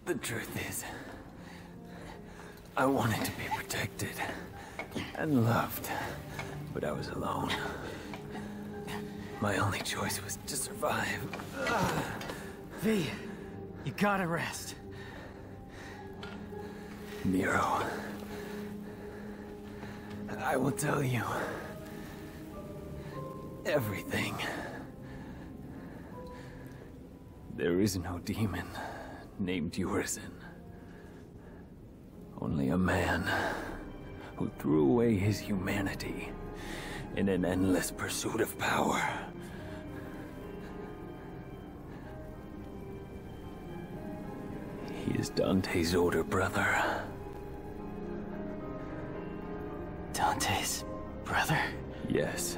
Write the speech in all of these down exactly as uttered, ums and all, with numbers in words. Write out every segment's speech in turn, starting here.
The truth is, I wanted to be protected and loved, but I was alone. My only choice was to survive. Ugh. V, you gotta rest. Nero, I will tell you everything. There is no demon named Urizen. Only a man who threw away his humanity in an endless pursuit of power. He is Dante's older brother. Dante's brother? Yes.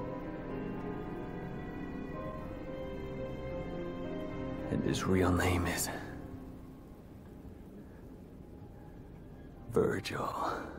And his real name is Virgil.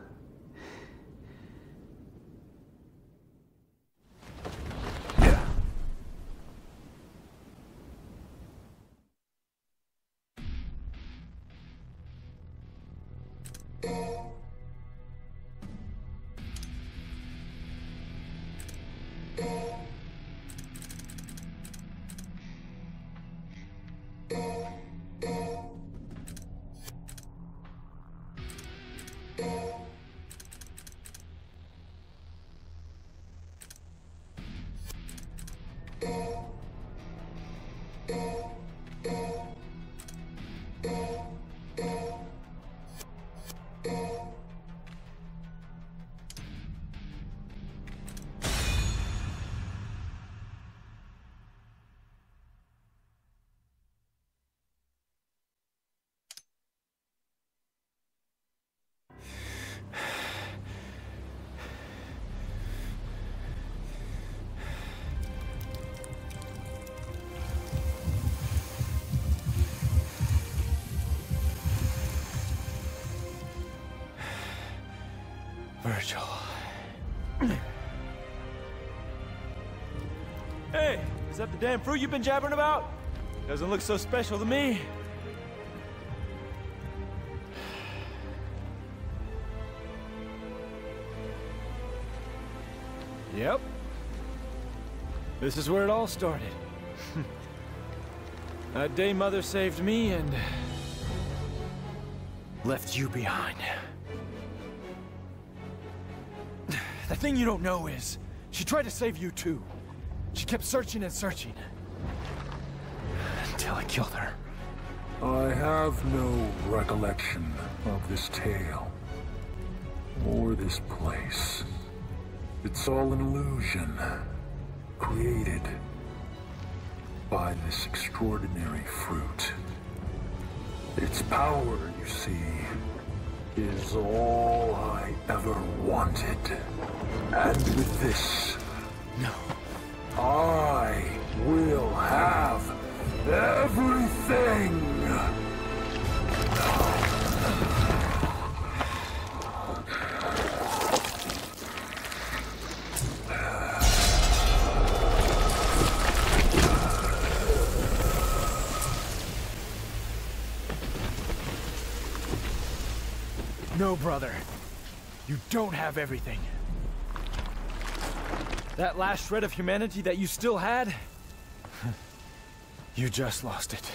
Virgil. Hey, is that the damn fruit you've been jabbering about? Doesn't look so special to me. Yep. This is where it all started. That day Mother saved me and left you behind. The thing you don't know is, she tried to save you too. She kept searching and searching. Until I killed her. I have no recollection of this tale. Or this place. It's all an illusion. Created by this extraordinary fruit. Its power, you see, is all I ever wanted. And with this, No. I will have everything! No, brother. You don't have everything. That last shred of humanity that you still had, you just lost it.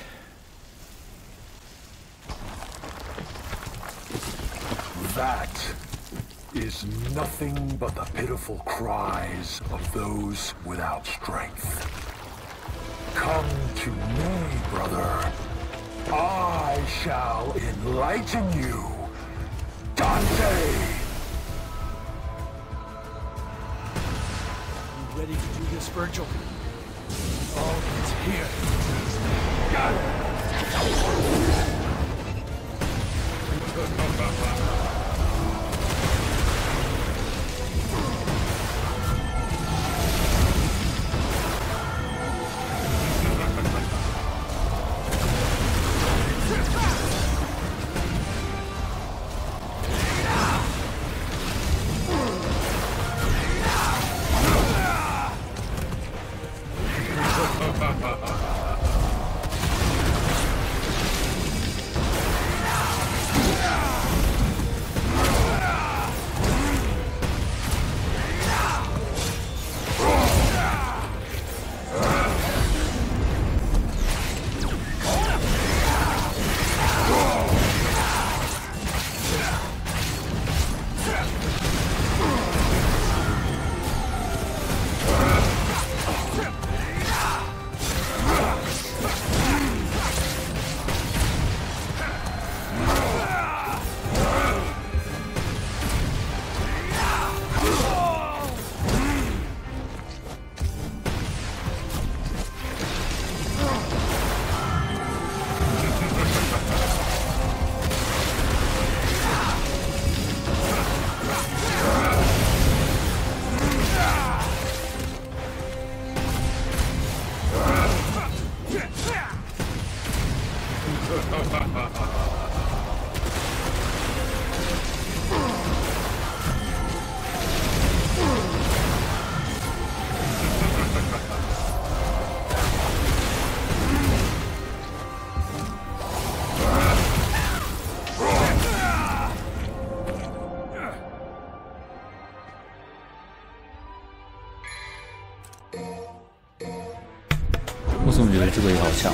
That is nothing but the pitiful cries of those without strength. Come to me, brother. I shall enlighten you. Dante! You ready to do this, Virgil? All is here. 我怎么觉得这个也好强？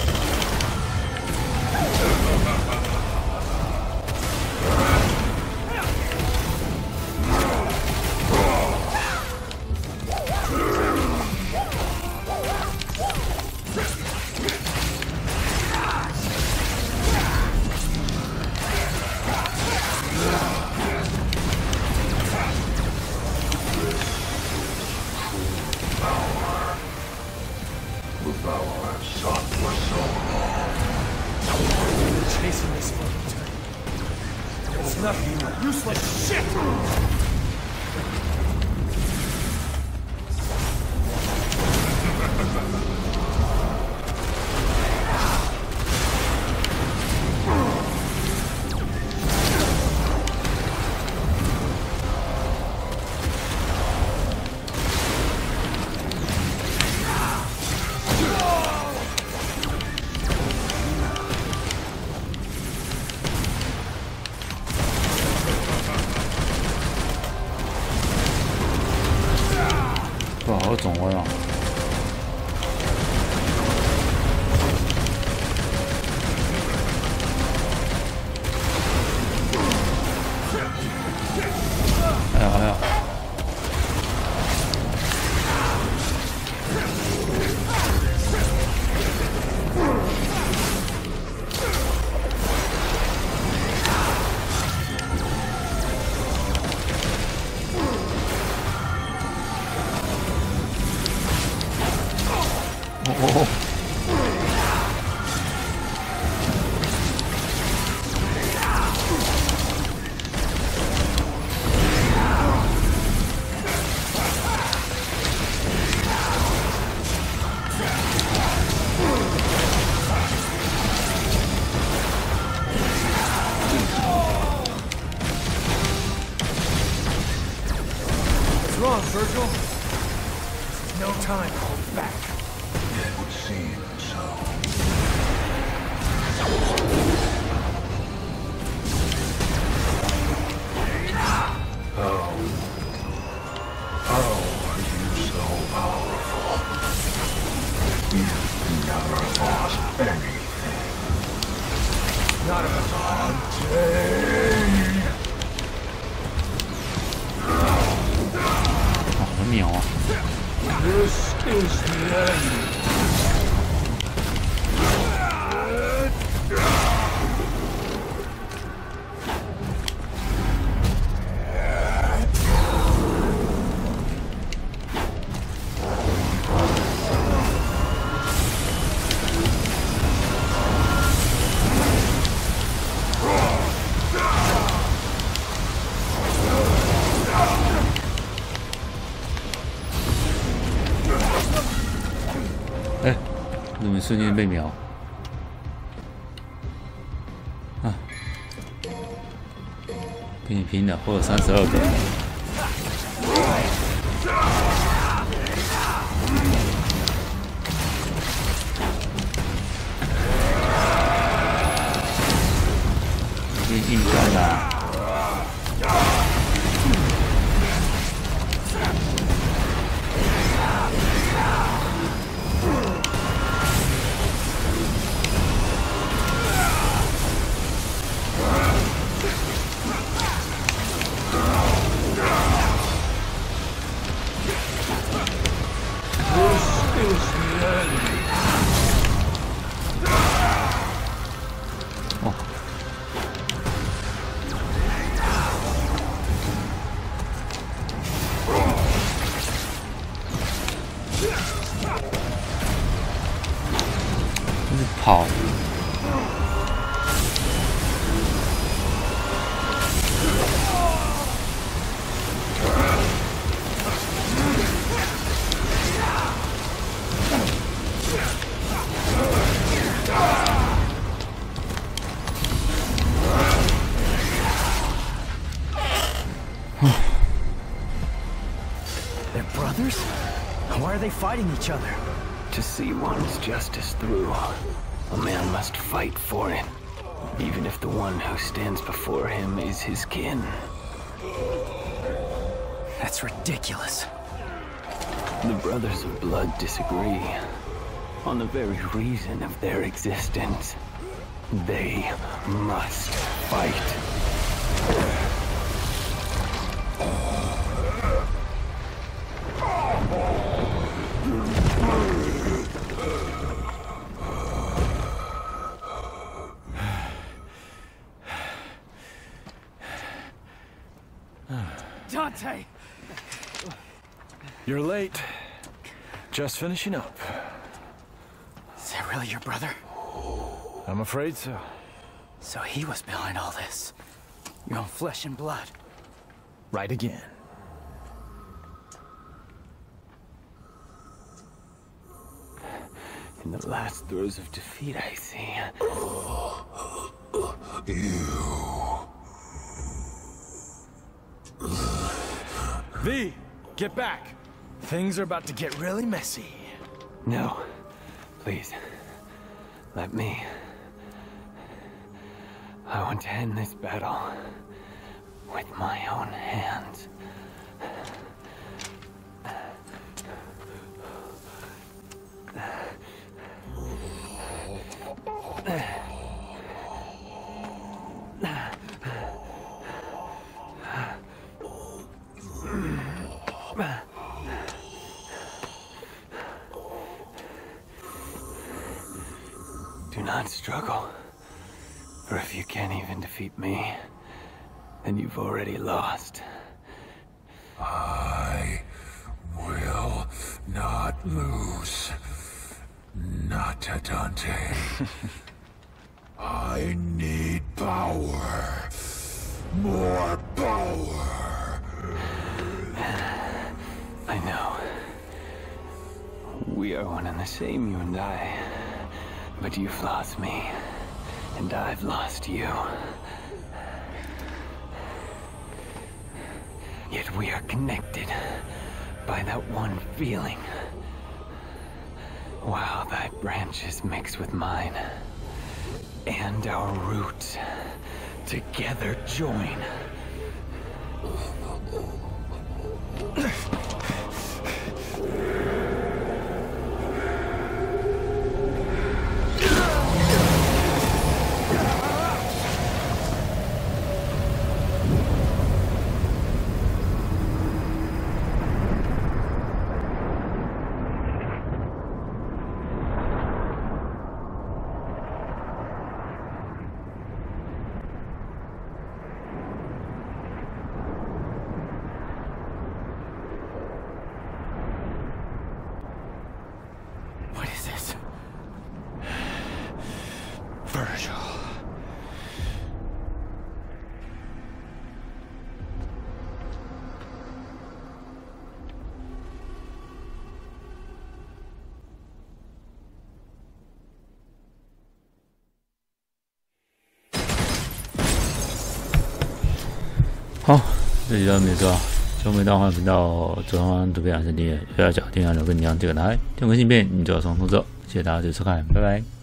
不好总会啊！哎呀哎呀！哦， What's wrong, Virgil? No time to hold back. It would seem so. How? How are you so powerful? You've never lost anything. Not a Dante! 好秒啊！ This is the end. 哎，怎么瞬间被秒？啊！跟你拼的，我有三十二个。硬硬干啊！ 哦， they fighting each other? To see one's justice through, a man must fight for it, even if the one who stands before him is his kin. That's ridiculous. The Brothers of Blood disagree on the very reason of their existence. They must fight. Dante! You're late. Just finishing up. Is that really your brother? I'm afraid so. So he was behind all this. Your own flesh and blood. Right again. In the last throes of defeat, I see. You. V, get back. Things are about to get really messy. No. Please. Let me. I want to end this battle with my own hands. Do not struggle. For if you can't even defeat me, then you've already lost. I will not lose. Not to Dante. I need power. More power. I know. We are one and the same, you and I. But you've lost me, and I've lost you. Yet we are connected by that one feeling. While thy branches mix with mine, and our roots together join. What is this? Virgil. 好，这集到这里结束。小美大话频道左上方图片还是订阅，右下角订阅按钮跟你一样这个来，任何新片你就要从头走。谢谢大家的收看，拜拜。